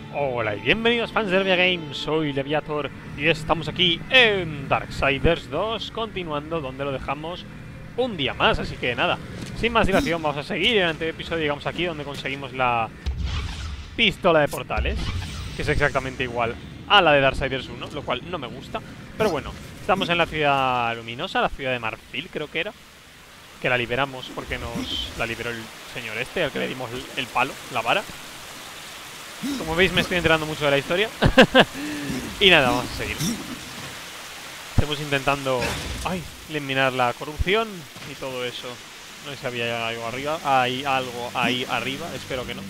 Hola y bienvenidos fans de Levia Games, soy Leviator y estamos aquí en Darksiders 2, continuando donde lo dejamos un día más, así que nada, sin más dilación vamos a seguir. En el anterior episodio llegamos aquí donde conseguimos la pistola de portales, que es exactamente igual a la de Darksiders 1, lo cual no me gusta, pero bueno, estamos en la ciudad luminosa, la ciudad de Marfil creo que era, que la liberamos porque nos la liberó el señor este, al que le dimos el palo, la vara. Como veis me estoy enterando mucho de la historia. Y nada, vamos a seguir. Estamos intentando eliminar la corrupción y todo eso. No sé si había algo arriba. Hay algo ahí arriba, espero que no.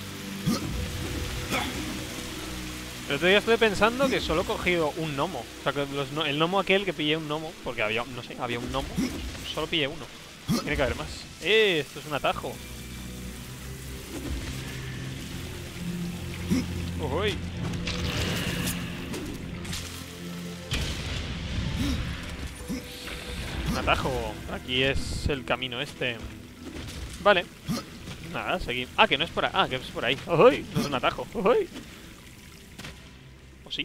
El otro día estuve pensando que solo he cogido un gnomo. O sea, que el gnomo aquel que pillé un gnomo, porque había, no sé, había un gnomo. Solo pillé uno. Tiene que haber más. Esto es un atajo. Uy. Un atajo. Aquí es el camino este. Vale. Nada, seguimos. Ah, que no es por ahí. Ah, que es por ahí. Uy, no es un atajo. Uy. ¿O sí?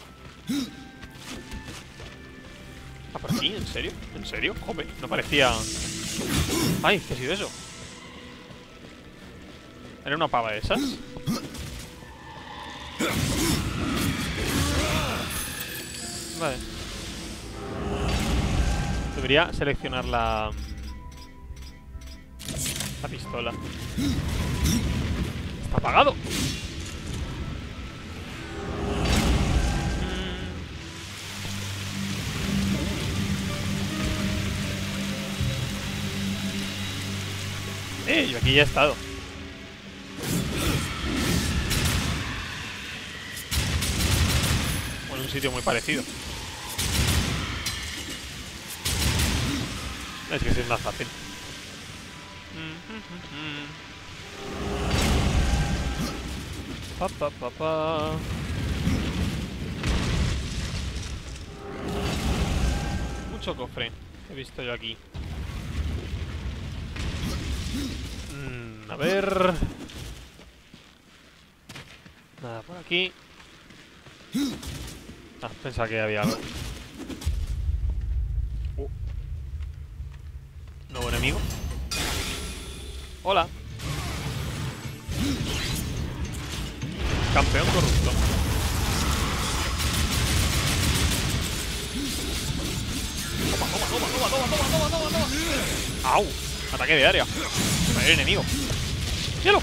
Ah, por aquí, ¿en serio? ¿En serio? Joder, no parecía... Ay, ¿qué ha sido eso? ¿Era una pava de esas? Vale. Debería seleccionar la pistola. ¡Está apagado! Yo aquí ya he estado. En un sitio muy parecido. Es que sí es más fácil. Mucho cofre he visto yo aquí. A ver. Nada por aquí. Ah, pensaba que había algo. Nuevo enemigo. Hola. Campeón corrupto. Toma. ¡Au! Ataque de área. El enemigo. ¡Cielo!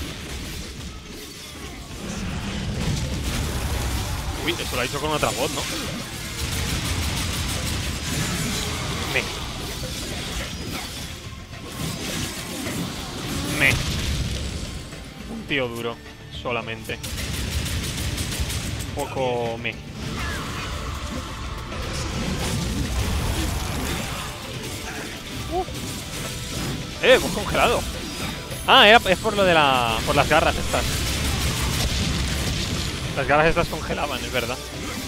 Uy, eso lo ha hecho con otra voz, ¿no? Un tío duro, solamente. Poco pues congelado. Ah, es por lo de por las garras estas. Las garras estas congelaban, es verdad.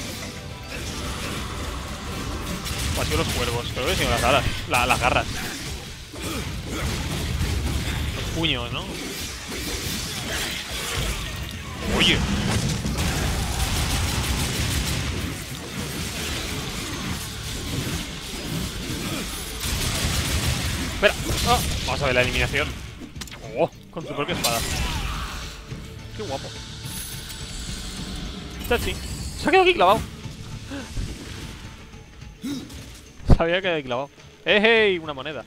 O ha sido los cuervos, creo que han sido las garras. Las garras. Los puños, ¿no? Oye. Espera. Oh, vamos a ver la eliminación. Oh, con su propia espada. Qué guapo. Chachi. Se ha quedado aquí clavado. Se había quedado aquí clavado. ¡Hey! Una moneda.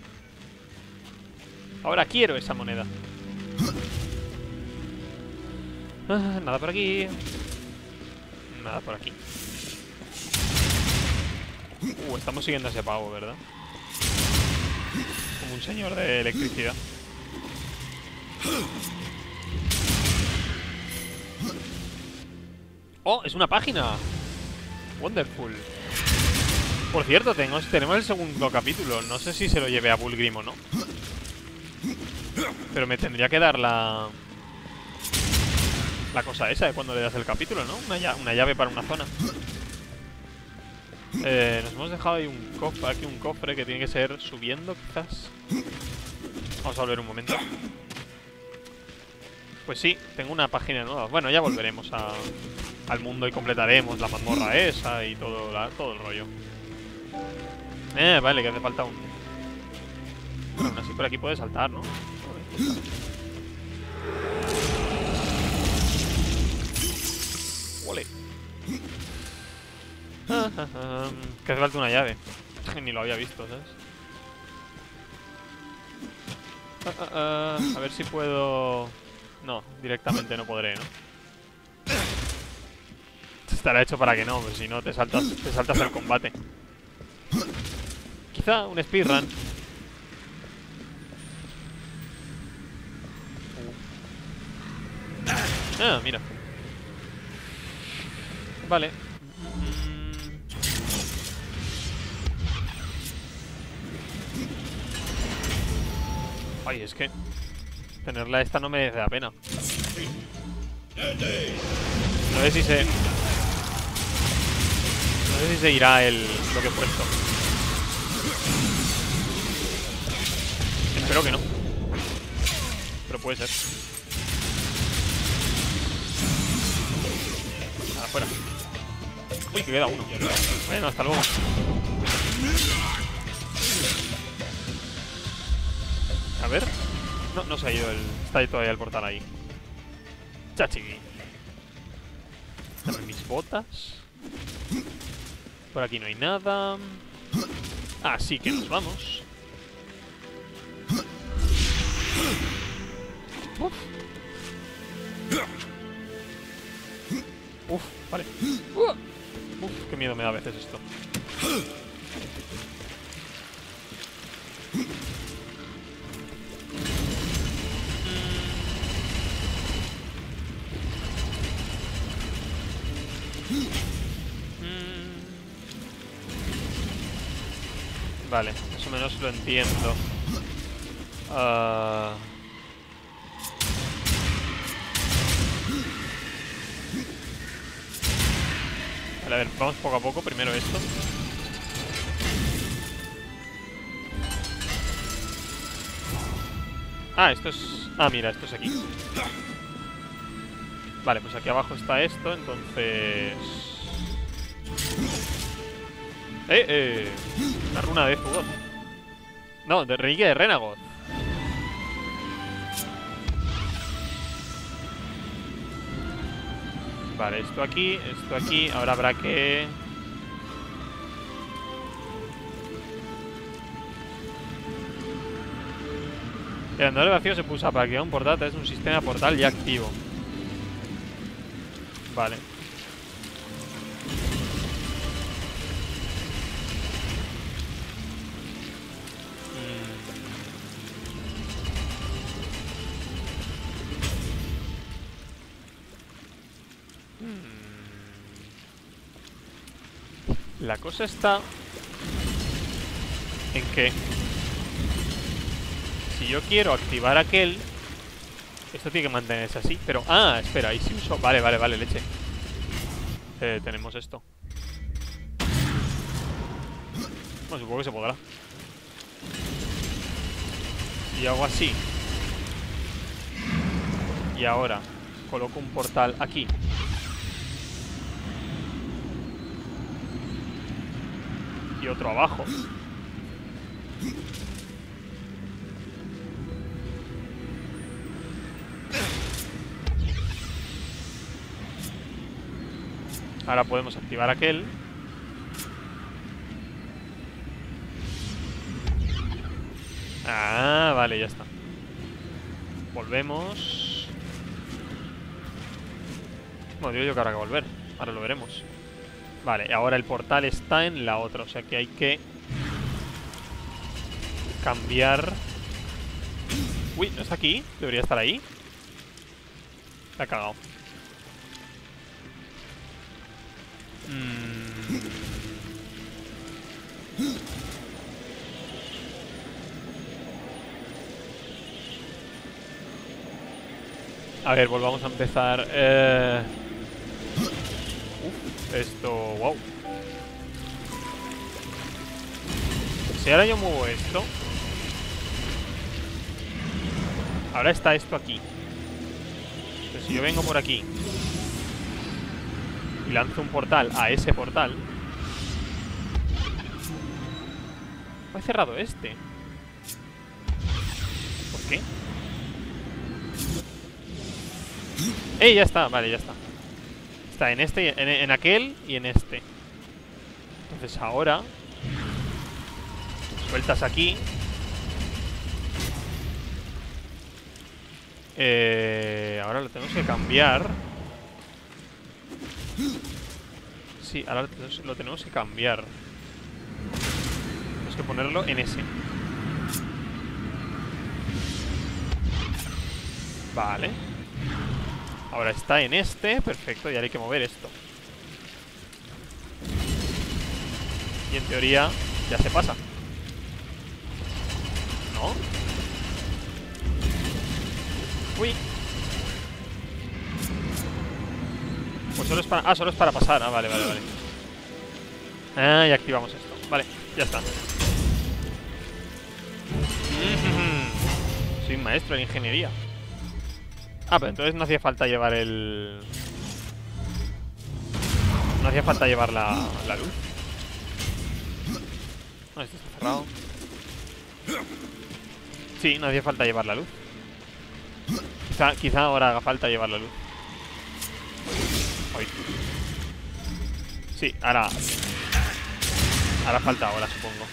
Ahora quiero esa moneda. Nada por aquí. Nada por aquí. Estamos siguiendo a ese pavo, ¿verdad? Como un señor de electricidad. ¡Oh! ¡Es una página! Wonderful. Por cierto, tenemos el segundo capítulo. No sé si se lo llevé a Bulgrim o no. Pero me tendría que dar la cosa esa de cuando le das el capítulo, ¿no? Una llave para una zona. Nos hemos dejado ahí aquí un cofre que tiene que ser subiendo, quizás. Vamos a volver un momento. Pues sí, tengo una página nueva. Bueno, ya volveremos al mundo y completaremos la mazmorra esa y todo el rollo. Vale, que hace falta un... Bueno, aún así por aquí puede saltar, ¿no? Ole. Que hace falta una llave. Ni lo había visto, ¿sabes? A ver si puedo... No, directamente no podré, ¿no? Estará hecho para que no, pues si no te saltas el combate. Quizá un speedrun. Ah, mira. Vale. Ay, es que tenerla esta no merece la pena. No sé si se... No sé si se irá lo que he puesto. Espero que no. Pero puede ser. Nada, fuera. Uy, que queda uno. Bueno, hasta luego. A ver. No se ha ido el... Está ahí todavía el portal ahí. Chachi. Dame mis botas. Por aquí no hay nada. Así que nos vamos. Uf, vale. Uf, qué miedo me da a veces esto. Vale, más o menos lo entiendo. A ver, vamos poco a poco. Primero esto. Ah, esto es... Ah, mira, esto es aquí. Vale, pues aquí abajo está esto, entonces... Una runa de Zugoth. No, de reliquia de Renagoth. Vale, esto aquí, ahora habrá que... El andador vacío se pulsa para activar un portal. Es un sistema portal ya activo. Vale. La cosa está en que si yo quiero activar aquel, esto tiene que mantenerse así. Pero, ah, espera, y si uso... Vale, leche. Tenemos esto. Bueno, supongo que se podrá. Y hago así. Y ahora coloco un portal aquí. Y otro abajo. Ahora podemos activar aquel. Ah, vale, ya está. Volvemos. Bueno, digo yo que habrá que volver. Ahora lo veremos. Vale, y ahora el portal está en la otra. O sea que hay que cambiar. Uy, ¿no está aquí? Debería estar ahí. La ha cagado. A ver, volvamos a empezar. Esto, wow. Si ahora yo muevo esto, ahora está esto aquí. Entonces, si yo vengo por aquí y lanzo un portal a ese portal... He cerrado este. ¿Por qué? Ya está, vale, ya está. Está en este, en aquel y en este. Entonces ahora sueltas aquí. Ahora lo tenemos que cambiar. Sí, ahora lo tenemos que cambiar. Tenemos que ponerlo en ese. Vale. Ahora está en este, perfecto, y ahora hay que mover esto. Y en teoría ya se pasa. ¿No? Uy. Pues solo es para... Ah, solo es para pasar. Ah, vale, vale, vale. Ah, y activamos esto. Vale, ya está. Soy un maestro en ingeniería. Ah, pero entonces no hacía falta llevar el... No hacía falta llevar la luz. No, esto está cerrado. Sí, no hacía falta llevar la luz. Quizá ahora haga falta llevar la luz. Hoy. Sí, ahora... Hará falta ahora, supongo.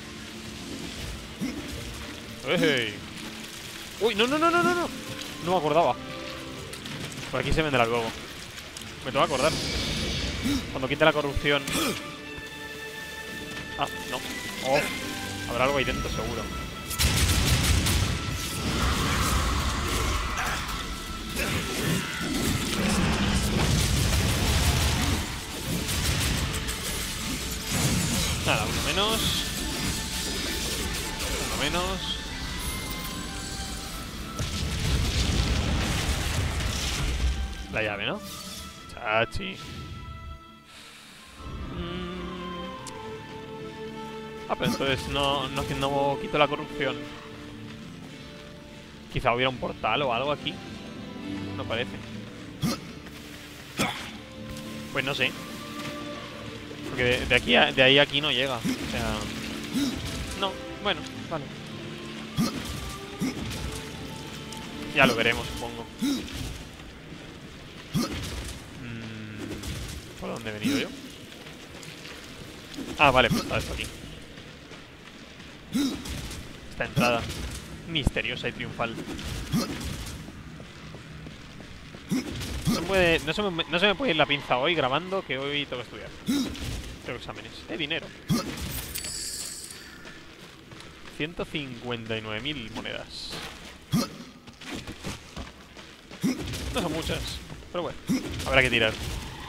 ¡Ey! ¡Uy! ¡No, no, no, no, no! No me acordaba. Por aquí se vendrá luego. Me tengo que acordar. Cuando quite la corrupción. Ah, no. Oh, habrá algo ahí dentro seguro. Nada, uno menos. Uno menos. La llave, ¿no? Chachi. Ah, pero entonces no quito la corrupción. Quizá hubiera un portal o algo aquí. No parece. Pues no sé. Porque de ahí a aquí no llega. O sea... No, bueno, vale. Ya lo veremos, supongo. ¿Por dónde he venido yo? Ah, vale, pues está esto aquí. Esta entrada misteriosa y triunfal. No se me puede ir la pinza hoy grabando, que hoy tengo que estudiar. Tengo exámenes. Dinero. 159.000 monedas. No son muchas, pero bueno, habrá que tirar.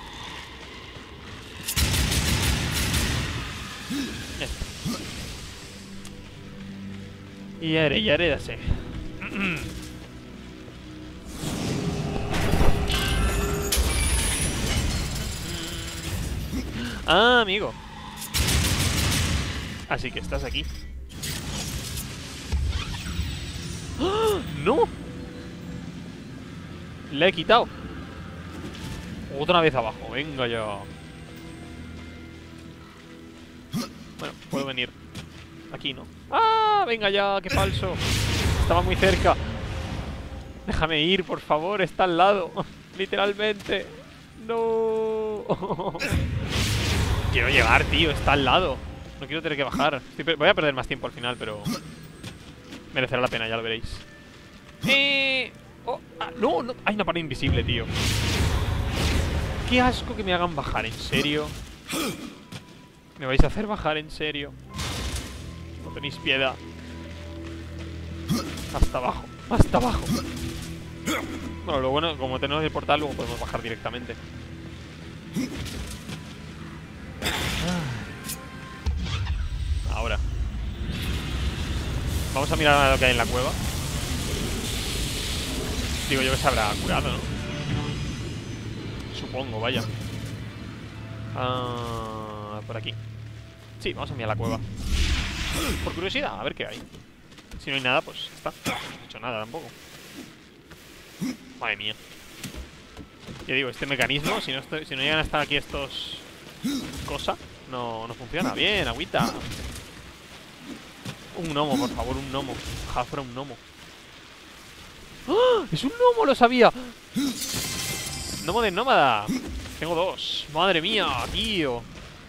Y haré, ya sé. Ah, amigo. Así que estás aquí. ¡Ah! ¡No! Le he quitado. Otra vez abajo, venga ya. Bueno, puedo venir. Aquí no. ¡Ah! Venga ya, qué falso. Estaba muy cerca. Déjame ir, por favor, está al lado. Literalmente. No. Quiero llegar, tío, está al lado. No quiero tener que bajar. Voy a perder más tiempo al final, pero merecerá la pena, ya lo veréis. No, no. Hay una pared invisible, tío. Qué asco que me hagan bajar, ¿en serio? ¿Me vais a hacer bajar, en serio? No tenéis piedad. Hasta abajo, hasta abajo. Bueno, lo bueno, como tenemos el portal, luego podemos bajar directamente. Ahora vamos a mirar a lo que hay en la cueva. Digo yo que se habrá curado, ¿no? Supongo, vaya. Por aquí. Sí, vamos a mirar la cueva. Por curiosidad, a ver qué hay. Si no hay nada, pues está. No he hecho nada tampoco. Madre mía. Que digo, este mecanismo, si no llegan a estar aquí estos... Cosa, no funciona. Bien, agüita. Un gnomo, por favor, un gnomo. Jafra, un gnomo. ¡Ah! ¡Es un gnomo! ¡Lo sabía! Gnomo de nómada. Tengo 2. Madre mía, tío.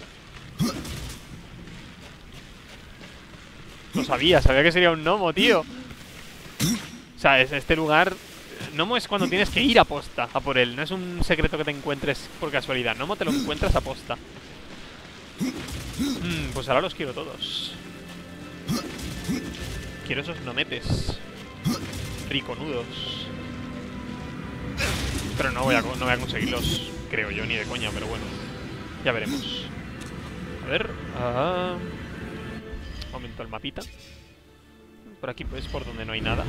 Lo sabía que sería un gnomo, tío. O sea, este lugar... Gnomo es cuando tienes que ir a posta a por él. No es un secreto que te encuentres por casualidad. Gnomo te lo encuentras a posta. Pues ahora los quiero todos. Quiero esos gnometes riconudos. Pero no voy a conseguirlos, creo yo, ni de coña, pero bueno. Ya veremos. A ver. Aumento el mapita. Por aquí pues por donde no hay nada.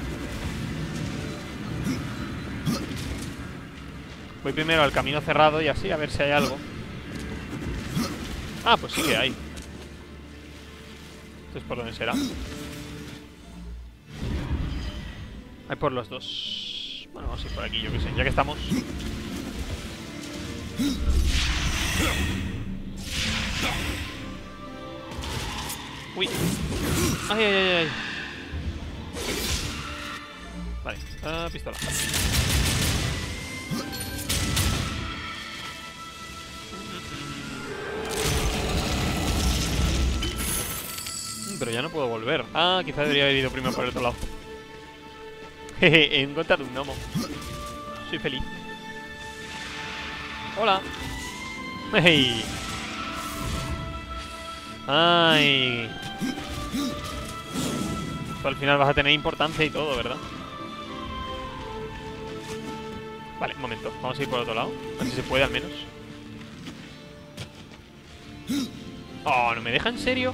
Voy primero al camino cerrado y así a ver si hay algo. Ah, pues sí que hay. Entonces, ¿por dónde será? Hay por los dos. Bueno, vamos a ir por aquí, yo qué sé, ya que estamos. Uy. Ay, ay, ay, ay. Vale, pistola. Pero ya no puedo volver. Ah, quizá debería haber ido primero por el otro lado. Jeje, he encontrado un gnomo. Soy feliz. Hola. Hey. Ay. Esto al final vas a tener importancia y todo, ¿verdad? Vale, un momento. Vamos a ir por otro lado. A ver si se puede al menos. Oh, ¿no me deja en serio?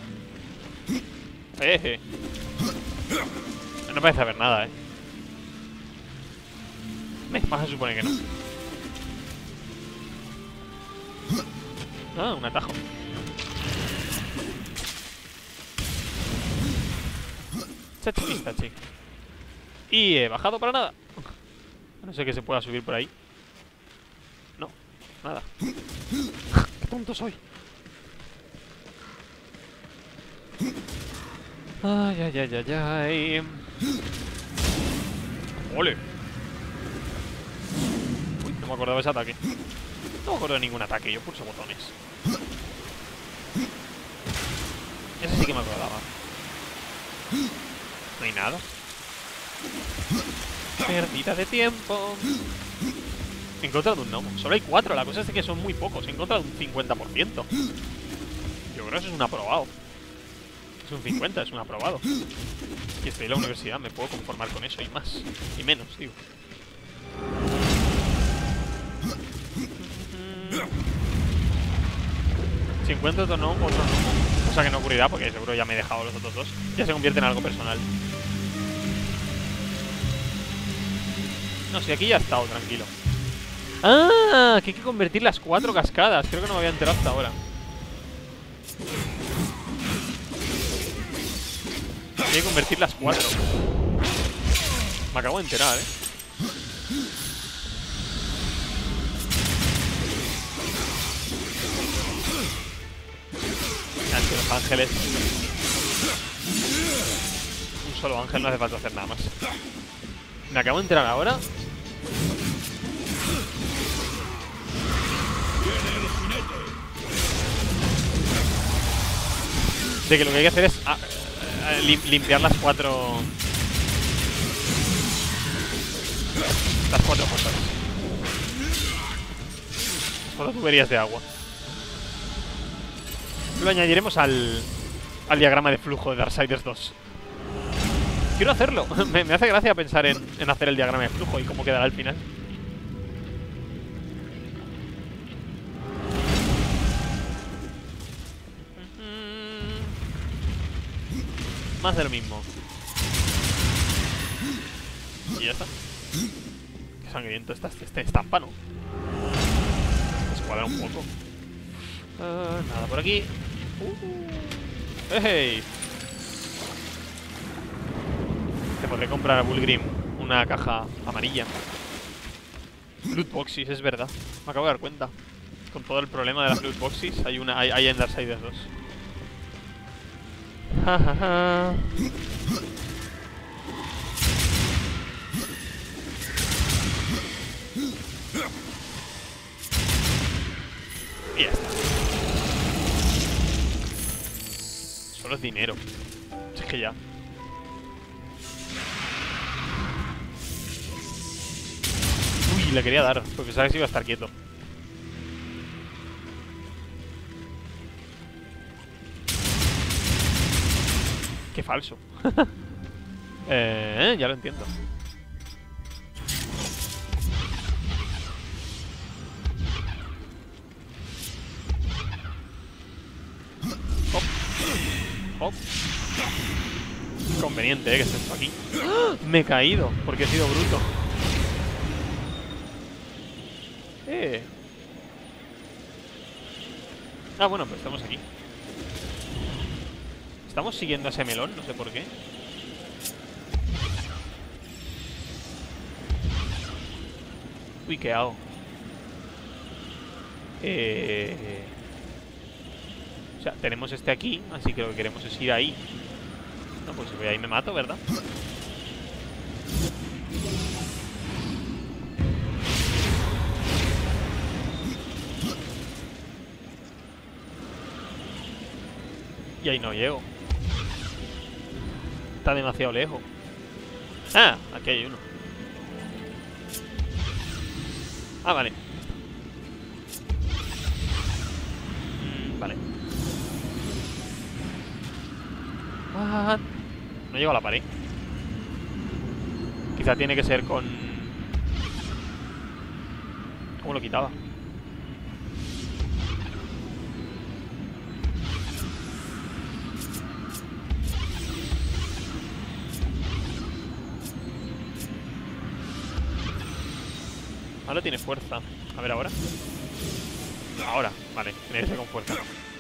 No parece haber nada, Más se supone que no. Ah, un atajo. Chachi, chachi. Y he bajado para nada. No sé que se pueda subir por ahí. No, nada. Qué tonto soy. Ay, ay, ay, ay, ay. ¡Ole! Uy, no me acordaba de ese ataque. No me acuerdo de ningún ataque, yo pulso botones. Ese sí que me acordaba. No hay nada. Pérdida de tiempo. He encontrado un gnomo. Solo hay 4, la cosa es que son muy pocos. He encontrado un 50%. Yo creo que eso es un aprobado. Es un 50, es un aprobado. Y estoy en la universidad, me puedo conformar con eso y más. Y menos, digo. Si encuentro otro no. Cosa que no ocurrirá porque seguro ya me he dejado los otros dos. Ya se convierte en algo personal. No, si aquí ya he estado, tranquilo. ¡Ah! Que hay que convertir las 4 cascadas. Creo que no me había enterado hasta ahora. Hay que convertir las 4. Me acabo de enterar, Ante los ángeles. Un solo ángel, no hace falta hacer nada más. Me acabo de enterar ahora. De que lo que hay que hacer es limpiar las 4. Las 4 cosas. Las 4 tuberías de agua. Lo añadiremos al diagrama de flujo de Darksiders 2. Quiero hacerlo. Me hace gracia pensar en hacer el diagrama de flujo y cómo quedará al final. Más de lo mismo. Y ya está. Qué sangriento está este estampa, ¿no? Escuadra un poco. Nada por aquí. ¡Hey! Te podré comprar a Bullgrim una caja amarilla. Loot boxes, es verdad. Me acabo de dar cuenta. Con todo el problema de las loot boxes, hay en Darksiders 2. Ja, ja, ja. Y ya está. Solo es dinero. Es que ya. Uy, le quería dar, porque pensaba que se iba a estar quieto. Qué falso. Ya lo entiendo. Hop. Hop. Conveniente, que esté esto aquí. ¡Ah! Me he caído, porque he sido bruto. Ah, bueno, pues estamos aquí. Estamos siguiendo a ese melón, no sé por qué. Uy, ¿qué hago? O sea, tenemos este aquí, así que lo que queremos es ir ahí. No, pues si voy ahí me mato, ¿verdad? Y ahí no llego. Está demasiado lejos. Ah, aquí hay uno. Ah, vale. Vale. What? No llego a la pared. Quizá tiene que ser con... ¿Cómo lo quitaba? Ahora tiene fuerza. A ver, ahora. Ahora, vale. Tiene que ser con fuerza.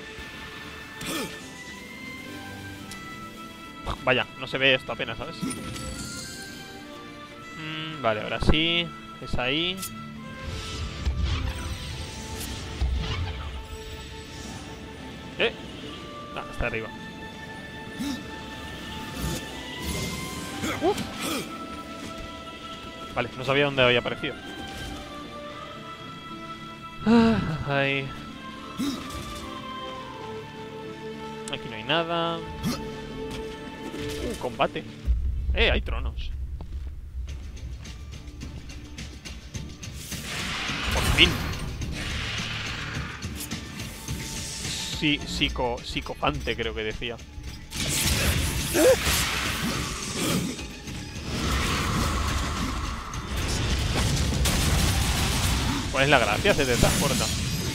Vaya, no se ve esto apenas, ¿sabes? Vale, ahora sí. Es ahí. No, está arriba. Vale, no sabía dónde había aparecido. Ay. Aquí no hay nada. Combate. Hay tronos. Por fin. Sí, psicopante creo que decía. ¿Cuál es la gracia? Se te transporta.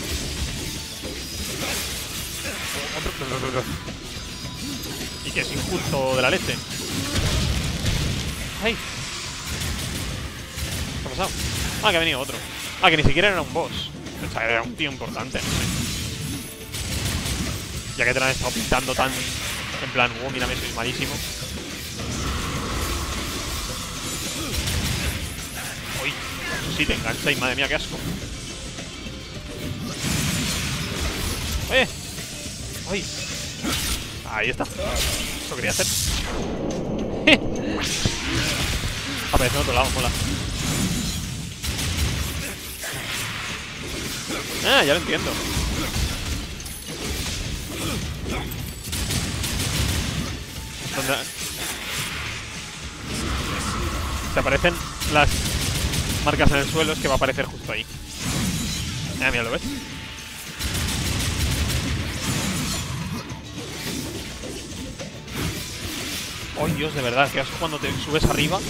Y que es injusto de la leche. ¡Ay! ¿Qué ha pasado? Ah, que ha venido otro. Ah, que ni siquiera era un boss. Pensaba que era un tío importante, no sé. Ya que te lo han estado pintando tan... En plan, mírame, soy malísimo. Uy, eso sí te engancha y madre mía, qué asco. ¡Uy! Ahí está. Eso quería hacer. Aparece en otro lado, mola. Ah, ya lo entiendo. ¿Dónde? Te aparecen las marcas en el suelo, es que va a aparecer justo ahí. Mira, ¿lo ves? Oh, Dios, de verdad, que asco cuando te subes arriba.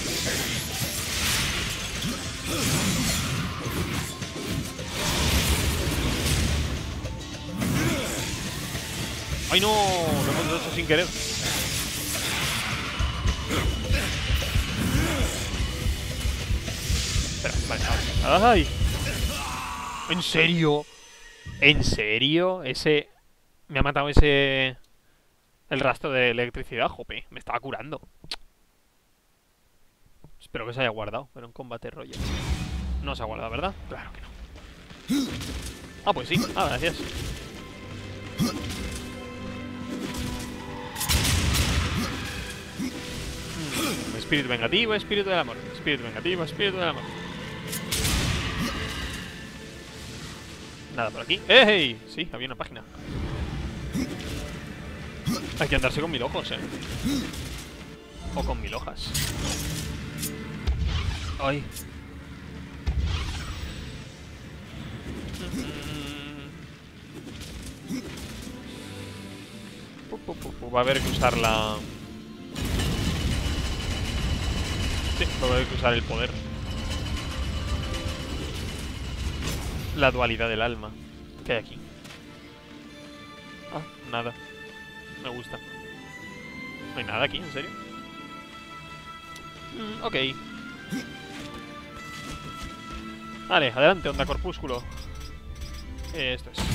¡Ay, no! Lo hemos hecho sin querer. Espera, vale, vale. ¡Ay! ¿En serio? ¿En serio? Ese... Me ha matado ese... El rastro de electricidad, jope. Me estaba curando. Espero que se haya guardado. Pero en combate royal. No se ha guardado, ¿verdad? Claro que no. Ah, pues sí. Ah, gracias. Espíritu vengativo, espíritu del amor. Espíritu vengativo, espíritu del amor. Nada por aquí. ¡Ey! Sí, había una página. Hay que andarse con 1000 ojos, o con 1000 hojas. Ay. Va a haber que usar la... Sí, va a haber que usar el poder. La dualidad del alma. ¿Qué hay aquí? Ah, nada. Me gusta. No hay nada aquí, ¿en serio? Ok. Vale, adelante, onda corpúsculo. Esto es.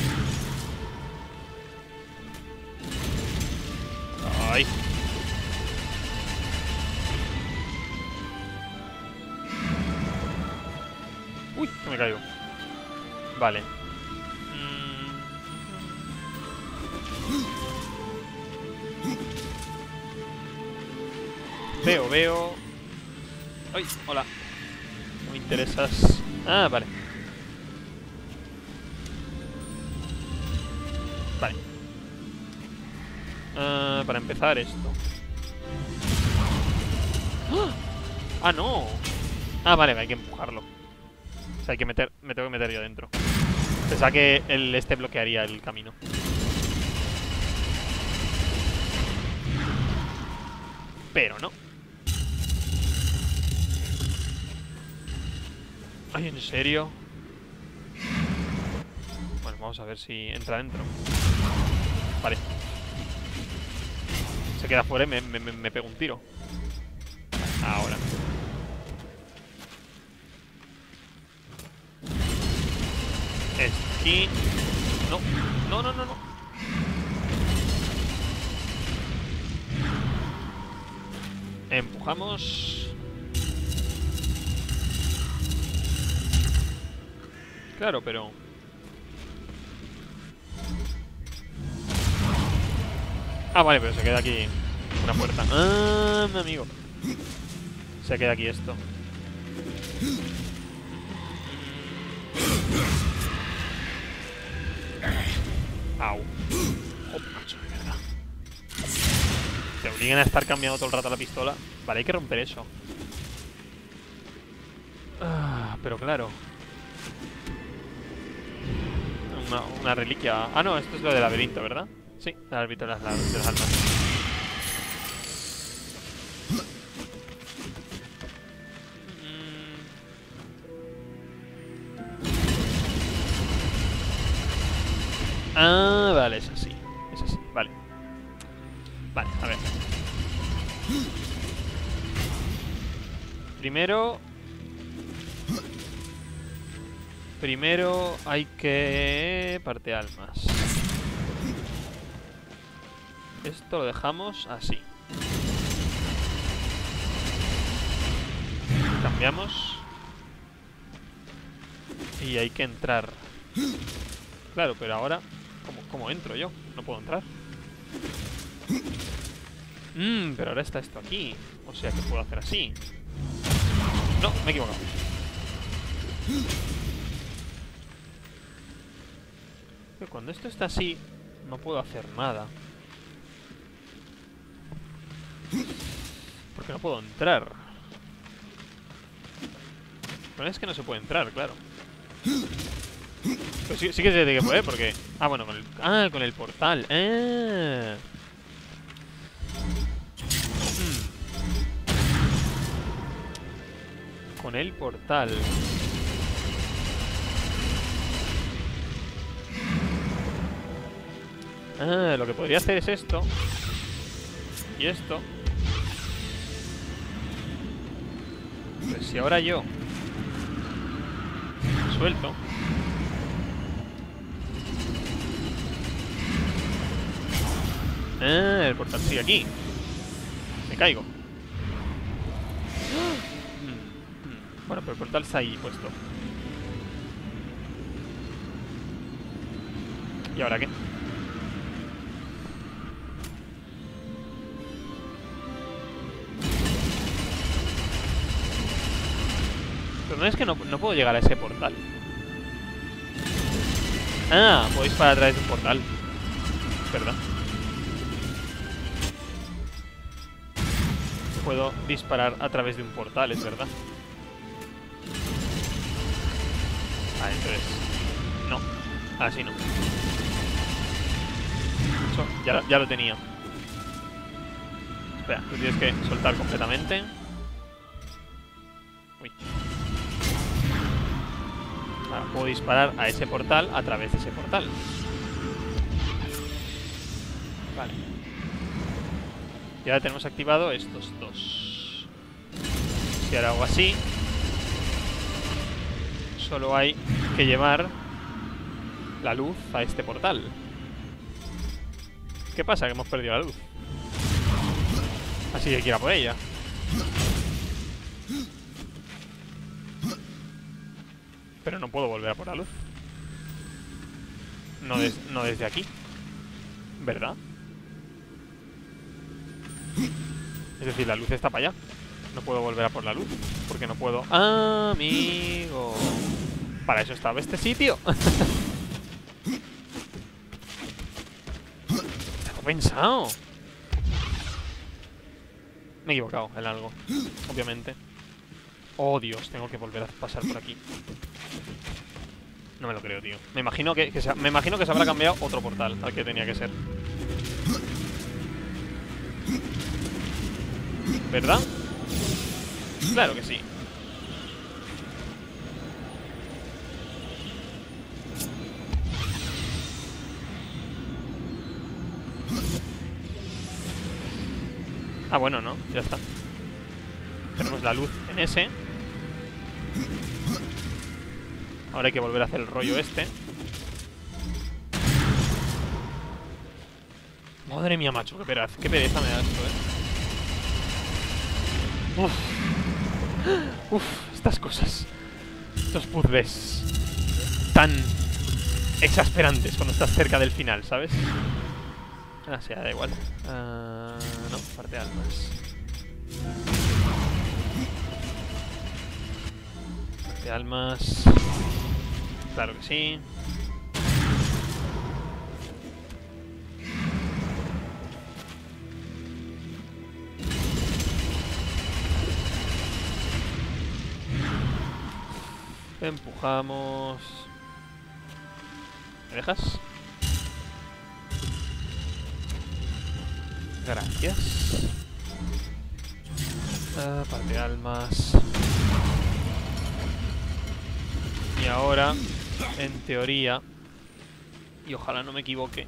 Ay. Uy, que me caigo. Vale. Veo. Ay, hola. No me interesas. Ah, vale. Vale. Para empezar esto. ¡Ah, no! Ah, vale, hay que empujarlo. O sea, hay que me tengo que meter yo dentro. Pensaba que este bloquearía el camino. Pero no. Ay, ¿en serio? Bueno, vamos a ver si entra dentro. Vale. Se queda fuera y me pega un tiro. Ahora. Aquí. No. No. Empujamos. Claro, pero... Ah, vale, pero se queda aquí una puerta. Ah, mi amigo. Se queda aquí esto. Au. Oh, macho, de verdad. Te obligan a estar cambiando todo el rato la pistola. Vale, hay que romper eso. Ah, pero claro. Una reliquia. Ah, no, esto es lo del laberinto, ¿verdad? Sí, el laberinto de las almas. Ah, vale, es así. Vale. Vale, a ver. Primero hay que... parte almas. Esto lo dejamos así. Cambiamos. Y hay que entrar. Claro, pero ahora... ¿Cómo entro yo? No puedo entrar. Pero ahora está esto aquí. O sea que puedo hacer así. No, me he equivocado. Pero cuando esto está así, no puedo hacer nada. Porque no puedo entrar. Pero es que no se puede entrar, claro. Pero sí que se tiene que poder, porque... Ah, bueno, con el portal. Con el portal. Ah, lo que podría hacer es esto. Y esto. Pues si ahora yo suelto. Ah, el portal sigue aquí. Me caigo. Bueno, pero el portal está ahí puesto. ¿Y ahora qué? Pero no es que no puedo llegar a ese portal. Ah, puedo disparar a través de un portal. ¿Verdad? Puedo disparar a través de un portal, es verdad. Ah, entonces... No, así no. Eso, ya lo tenía. Espera, tú tienes que soltar completamente. Uy. Ahora puedo disparar a ese portal a través de ese portal. Vale. Y ahora tenemos activado estos dos. Si ahora hago así, solo hay que llevar la luz a este portal. ¿Qué pasa? Que hemos perdido la luz. Así que quiera por ella. Pero no puedo volver a por la luz. No desde aquí. ¿Verdad? Es decir, la luz está para allá. No puedo volver a por la luz. Porque no puedo... ¡Ah, amigo! Para eso estaba este sitio. Tengo pensado. Me he equivocado en algo. Obviamente. Oh, Dios, tengo que volver a pasar por aquí. No me lo creo, tío. Me imagino que se habrá cambiado otro portal al que tenía que ser. ¿Verdad? Claro que sí. Ah, bueno, no, ya está. Tenemos la luz en ese. Ahora hay que volver a hacer el rollo este. Madre mía, macho, qué pereza me da esto, Uf, estas cosas. Estos puzzles tan exasperantes cuando estás cerca del final, ¿sabes? Ah, sí, da igual. No, parte de almas. Parte de almas. Claro que sí. Empujamos. ¿Me dejas? Gracias. Parte de almas. Y ahora, en teoría, y ojalá no me equivoque,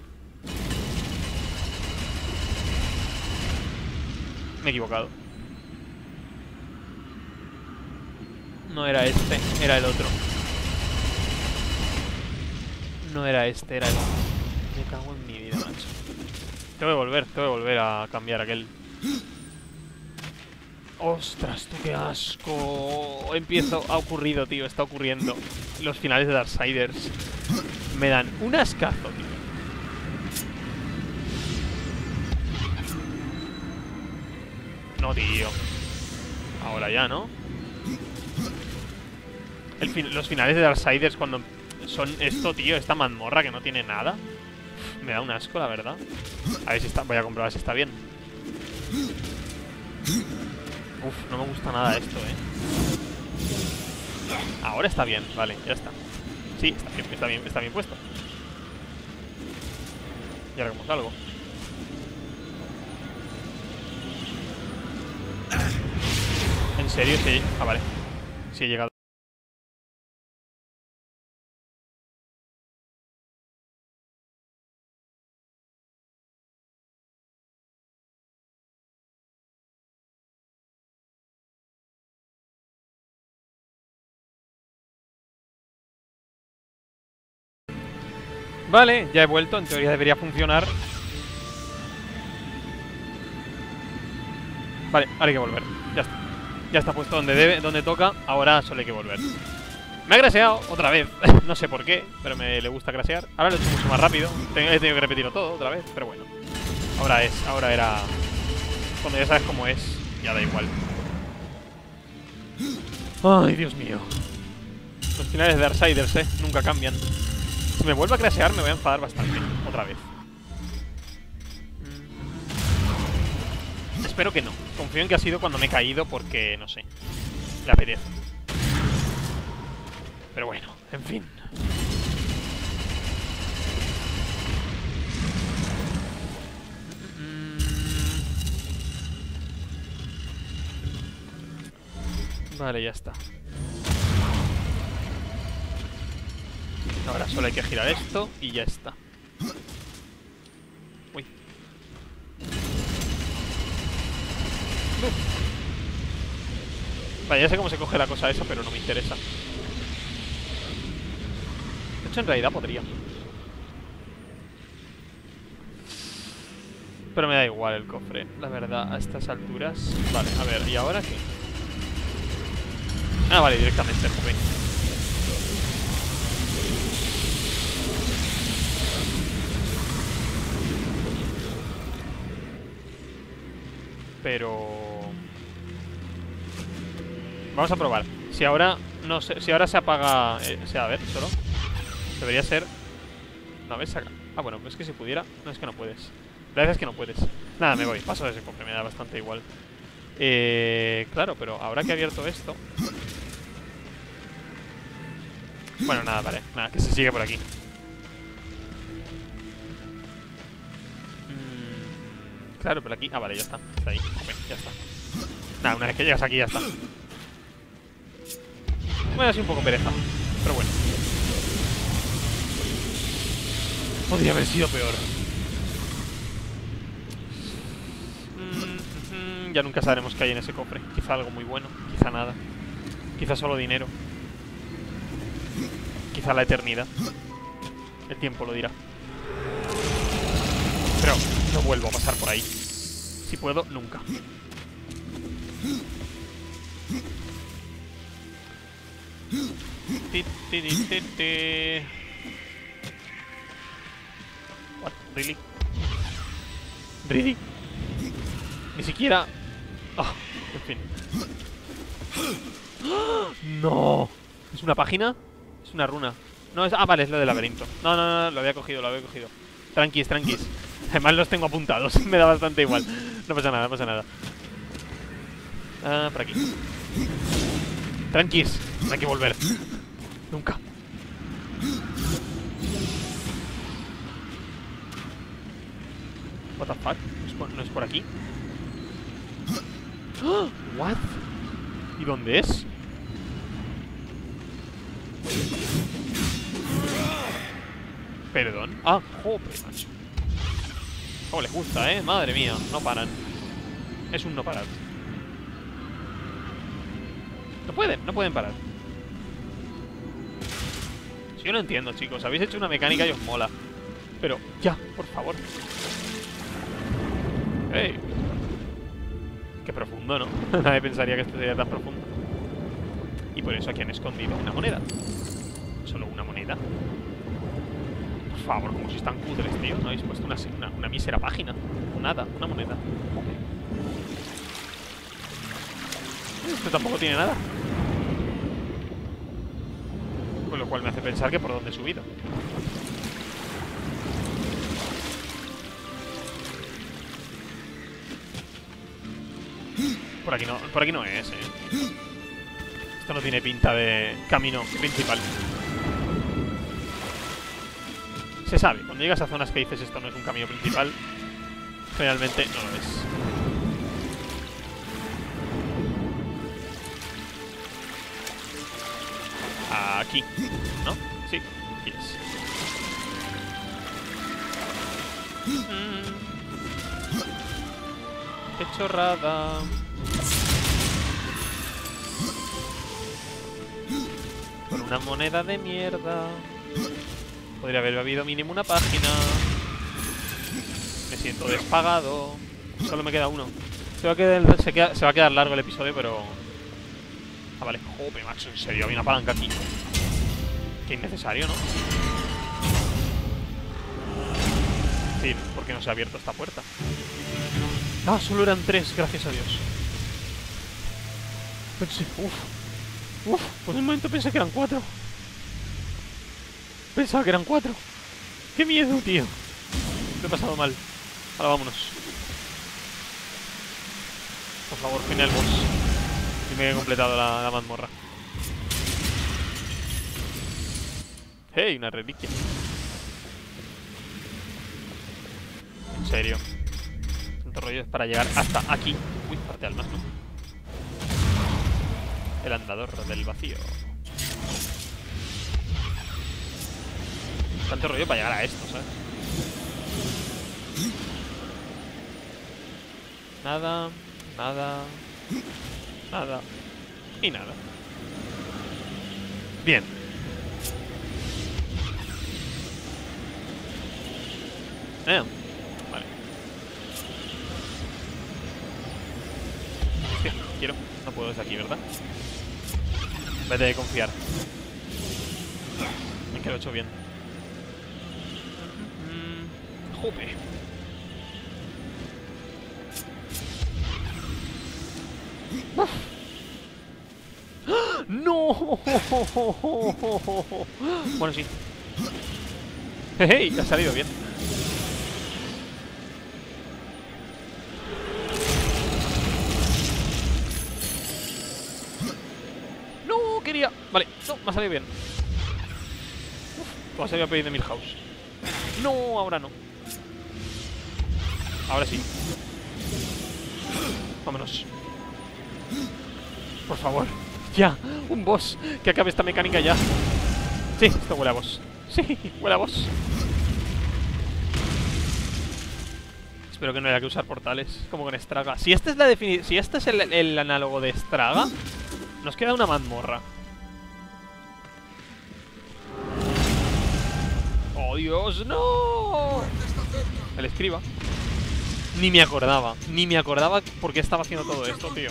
me he equivocado. No era este, era el otro. No era este, era el otro. Me cago en mi vida, macho. Tengo que volver a cambiar aquel. Ostras, tú, qué asco. Ha ocurrido, tío, está ocurriendo. Los finales de Darksiders me dan un ascazo, tío. No, tío. Ahora ya, ¿no? Los finales de Darksiders cuando son esto, tío, esta mazmorra que no tiene nada. Me da un asco, la verdad. A ver si está... Voy a comprobar si está bien. Uf, no me gusta nada esto, Ahora está bien, vale, ya está. Sí, está bien puesto. Y ahora como salgo. ¿En serio? Sí. Ah, vale. Sí he llegado. Vale, ya he vuelto, en teoría debería funcionar. Vale, ahora hay que volver, ya está. Ya está puesto donde debe, donde toca. Ahora solo hay que volver. Me ha graseado otra vez. No sé por qué, pero le gusta grasear. Ahora lo he hecho mucho más rápido. He tenido que repetirlo todo otra vez, pero bueno. Ahora era... Cuando ya sabes cómo es, ya da igual. Ay, Dios mío. Los finales de Darksiders, nunca cambian. Si me vuelve a crashear me voy a enfadar bastante. Otra vez. Espero que no. Confío en que ha sido cuando me he caído porque, no sé, le apetece. Pero bueno, en fin. Vale, ya está. Ahora solo hay que girar esto y ya está. Uy. Vale, ya sé cómo se coge la cosa esa, pero no me interesa. De hecho, en realidad podría. Pero me da igual el cofre, la verdad, a estas alturas. Vale, a ver, ¿y ahora qué? Ah, vale, directamente, ok. Pero... vamos a probar. Si ahora... no sé, si ahora se apaga... o sea, a ver, solo... debería ser... no, ¿ves? Ah, bueno, pues es que si pudiera... no, es que no puedes. La verdad es que no puedes. Nada, me voy. Paso de ese cofre, me da bastante igual. Claro, pero ahora que he abierto esto... bueno, nada, vale. Nada, que se sigue por aquí. Claro, pero aquí... ah, vale, ya está. Está ahí. Ok, ya está. Nada, una vez que llegas aquí ya está. Bueno, así un poco pereza. Pero bueno. Podría haber sido peor. Ya nunca sabremos qué hay en ese cofre. Quizá algo muy bueno, quizá nada. Quizá solo dinero. Quizá la eternidad. El tiempo lo dirá. Pero no vuelvo a pasar por ahí. Si puedo, nunca. What? Really? Really? Ni siquiera... oh, en fin. No. ¿Es una página? Es una runa. No, es... ah, vale, es lo del laberinto. No, no, no, lo había cogido, lo había cogido. Tranquis, tranquis. Además los tengo apuntados. Me da bastante igual. No pasa nada, no pasa nada. Ah, por aquí. Tranquis. No hay que volver. Nunca. What the fuck? ¿No es por aquí? ¡Oh! What? ¿Y dónde es? Perdón. Ah, joder, macho. Oh, les gusta, madre mía, no paran. Es un no parar. No pueden parar. Si yo no entiendo, chicos. Habéis hecho una mecánica y os mola. Pero, ya, por favor. ¡Ey! Qué profundo, ¿no? Nadie pensaría que esto sería tan profundo. Y por eso aquí han escondido una moneda. Solo una moneda. Por favor, como si están cutres, tío. No habéis puesto una mísera página. Nada, una moneda. Esto tampoco tiene nada. Con lo cual me hace pensar que por dónde he subido. Por aquí no es, Esto no tiene pinta de camino principal. Se sabe, cuando llegas a zonas que dices esto no es un camino principal, realmente no lo es. Aquí, ¿no? Sí, aquí es. ¡Qué chorrada! Con una moneda de mierda. Podría haber habido mínimo una página. Me siento despagado. Solo me queda uno. Se va a quedar largo el episodio, pero Ah, vale. Jope, macho, en serio, había una palanca aquí. Qué innecesario, ¿no? Sí, ¿por qué no se ha abierto esta puerta? Ah, solo eran 3, gracias a Dios. Pensé, por un momento pensé que eran 4. Pensaba que eran 4. ¡Qué miedo, tío! Lo he pasado mal. Ahora vámonos. Por favor, final boss. Y me he completado la mazmorra. ¡Hey! Una reliquia. En serio. Tanto rollo es para llegar hasta aquí. Uy, parte almas, ¿no? El andador del vacío. Tanto rollo para llegar a esto, ¿sabes? Nada, nada, nada y nada. Bien. Vale. Sí, quiero. No puedo desde aquí, ¿verdad? Vete de confiar. Es que lo he hecho bien. Jope. ¡No! Bueno, sí. ¡Hey! Ha salido bien. ¡No! Quería... Vale, no, me ha salido bien. Uf, se había pedido de Milhouse. No, ahora no. Ahora sí. Vámonos. Por favor. Ya, un boss. Que acabe esta mecánica ya. Sí, esto huele a boss. Sí, huele a boss. Espero que no haya que usar portales como con Straga. Si esta es la si este es el análogo de Straga, nos queda una mazmorra. ¡Oh, Dios! ¡No! El escriba. Ni me acordaba. Ni me acordaba por qué estaba haciendo todo esto, tío.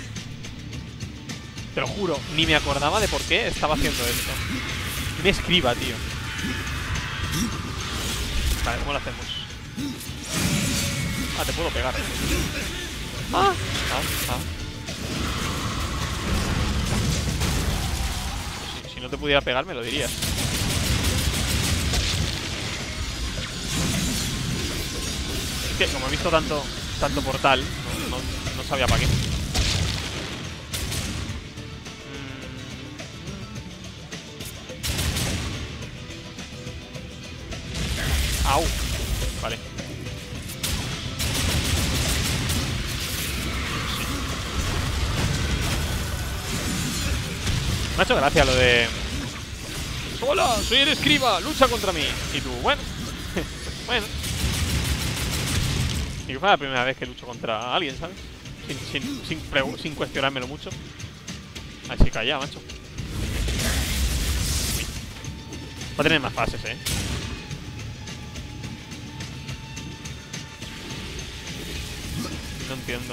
Te lo juro, ni me acordaba de por qué estaba haciendo esto. Me escriba, tío. Vale, ¿cómo lo hacemos? Ah, te puedo pegar. Si no te pudiera pegar, me lo dirías. Es que como he visto tanto portal, no sabía para qué. Au. Vale. Me ha hecho gracia lo de... ¡Hola! Soy el escriba, lucha contra mí. Y tú, bueno. Bueno. Y que fue la primera vez que lucho contra alguien, ¿sabes? Sin cuestionármelo mucho. Así que ya, macho. Va a tener más fases, ¿eh? No entiendo.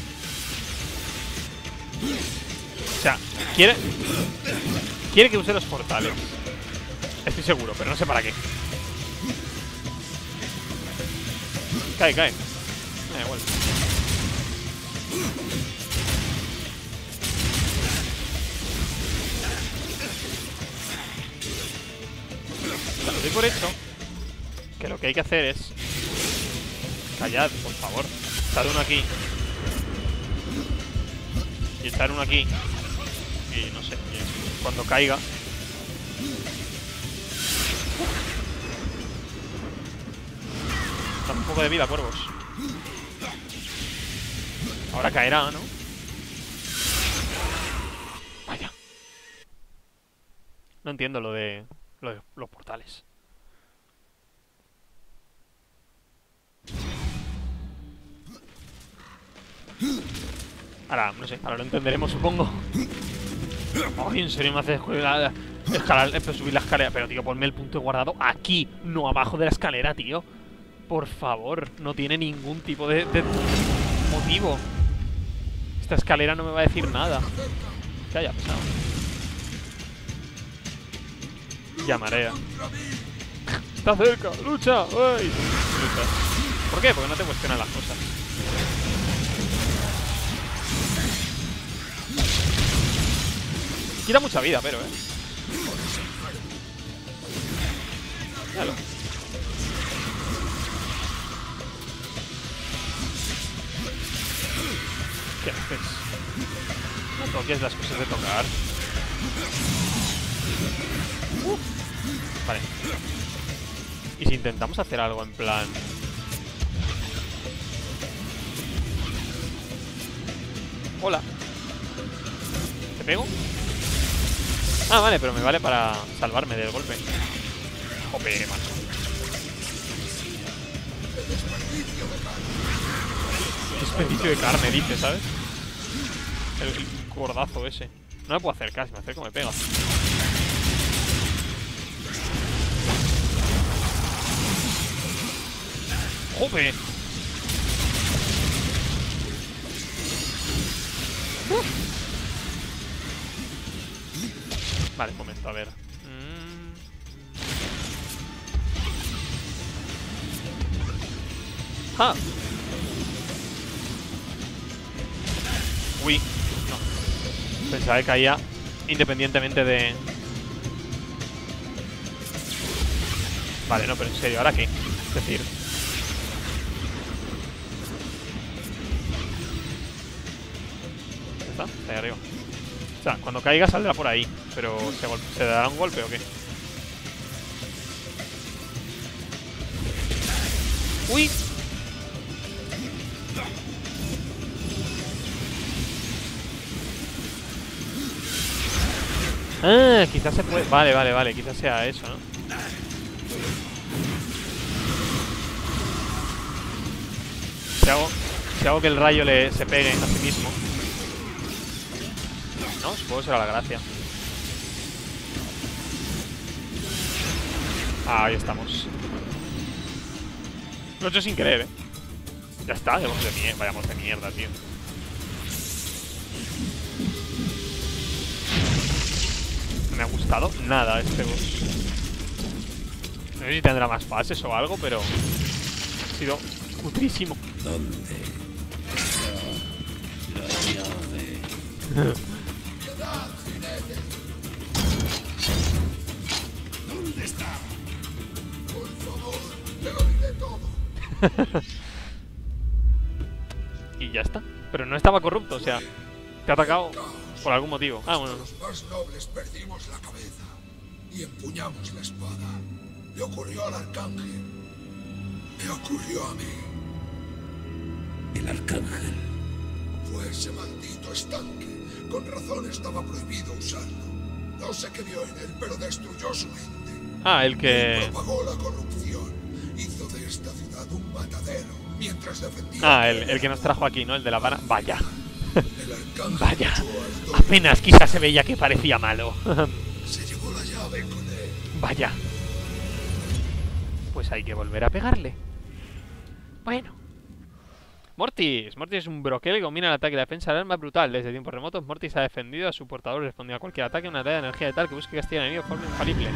O sea, quiere que use los portales. Estoy seguro, pero no sé para qué. Cae. Me da igual. Lo doy por hecho que lo que hay que hacer es... Callad, por favor. Echar uno aquí. Y echar uno aquí. Y no sé, cuando caiga... Da un poco de vida, cuervos. Ahora caerá, ¿no? Vaya. No entiendo lo de los portales. Ahora, no sé, ahora lo entenderemos, supongo. Ay, en serio me hace subir la escalera. Pero, tío, ponme el punto de guardado aquí, no abajo de la escalera, tío. Por favor, no tiene ningún tipo de motivo. Esta escalera no me va a decir nada. Que haya pasado. Ya marea. Está cerca, lucha, ¡ay! Lucha. ¿Por qué? Porque no te cuestionan las cosas. Quita mucha vida, pero, Míralo. ¿Qué haces? No toques las cosas de tocar. Vale. ¿Y si intentamos hacer algo en plan... Hola. ¿Te pego? Ah, vale, pero me vale para salvarme del golpe. Joder, macho. Desperdicio de carne, dice, ¿sabes? El gordazo ese. No me puedo acercar, si me acerco me pega. ¡Joder! Vale, un momento, a ver. ¡Ah! Uy, no. Pensaba que caía independientemente de... Vale, no, pero en serio, ¿ahora qué? Es decir... ¿Está? Está ahí arriba. O sea, cuando caiga saldrá por ahí. Pero ¿se dará un golpe o qué? ¡Uy! Ah, quizás se puede... Vale, vale, vale. Quizás sea eso, ¿no? Si hago que el rayo se pegue a sí mismo. No, supongo que será la gracia. Ah, ahí estamos. Lo he hecho sin querer, ¿eh? Ya está, vayamos de mierda, tío. No me ha gustado nada este boss. No sé si tendrá más fases o algo, pero... Ha sido cutrísimo. ¿Dónde está la llave? ¿Dónde está? Por favor, te lo diré todo. Y ya está. Pero no estaba corrupto, o sea, te ha atacado por algún motivo. Ah, bueno, no. Los más nobles perdimos la cabeza y empuñamos la espada. Le ocurrió al arcángel. Me ocurrió a mí. ¿El arcángel? Fue ese maldito estanque. Con razón estaba prohibido usarlo. No sé qué vio en él, pero destruyó su mente. Ah, el que... Él propagó la corrupción. Hizo de esta ciudad un matadero mientras defendía... Ah, el que nos trajo aquí, ¿no? El de la vara. Vaya. El arcángel Vaya. echó al doble. Apenas quizás se veía que parecía malo. Se llevó la llave con él. Vaya. Pues hay que volver a pegarle. Bueno. Mortis es un broquel que combina el ataque y la defensa del arma brutal. Desde tiempos remotos, Mortis ha defendido a su portador, respondiendo a cualquier ataque una talla de energía de tal que busque castigar al enemigo de forma infalible.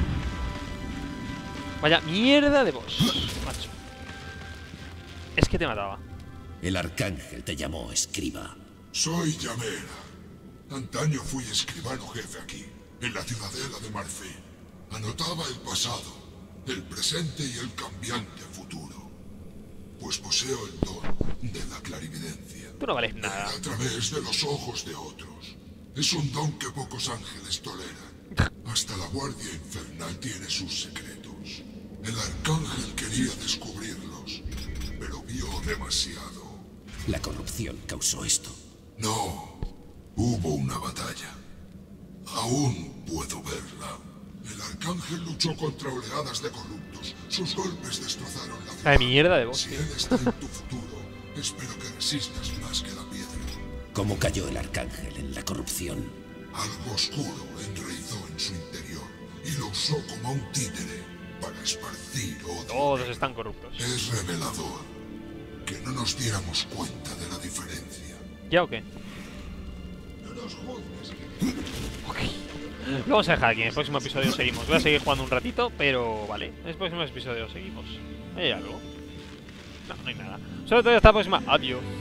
Vaya mierda de boss, macho. Es que te mataba. El arcángel te llamó escriba. Soy Yamera. Antaño fui escribano jefe aquí, en la ciudadela de Marfil. Anotaba el pasado, el presente y el cambiante futuro. Pues poseo el don de la clarividencia. Tú no vales nada. A través de los ojos de otros. Es un don que pocos ángeles toleran. Hasta la guardia infernal tiene sus secretos. El arcángel quería descubrirlos, pero vio demasiado. La corrupción causó esto. No, hubo una batalla. Aún puedo verla. El arcángel luchó contra oleadas de corruptos. Sus golpes destrozaron la ciudad. La mierda de boss, Si tío. él está en tu futuro, espero que resistas más que la piedra. ¿Cómo cayó el arcángel en la corrupción? Algo oscuro enraizó en su interior y lo usó como un títere para esparcir odio. Todos están corruptos. Es revelador que no nos diéramos cuenta de la diferencia. ¿Ya o qué? No Ok. Lo vamos a dejar aquí. En el próximo episodio seguimos. Voy a seguir jugando un ratito, pero vale. En el próximo episodio seguimos. ¿Hay algo? No, no hay nada. Sobre todo hasta la próxima. Adiós.